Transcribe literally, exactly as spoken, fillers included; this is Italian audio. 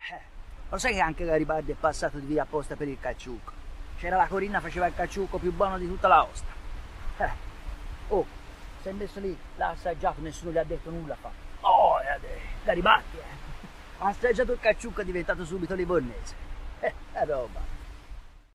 Eh, lo sai che anche Garibaldi è passato di via apposta per il calciucco? C'era la Corinna, faceva il calciucco più buono di tutta la Osta. Eh. Oh, si è messo lì, l'ha assaggiato, nessuno gli ha detto nulla. Fa. Oh, eh, Garibaldi, eh. Ha assaggiato il calciucco, è diventato subito livornese. Eh, la roba.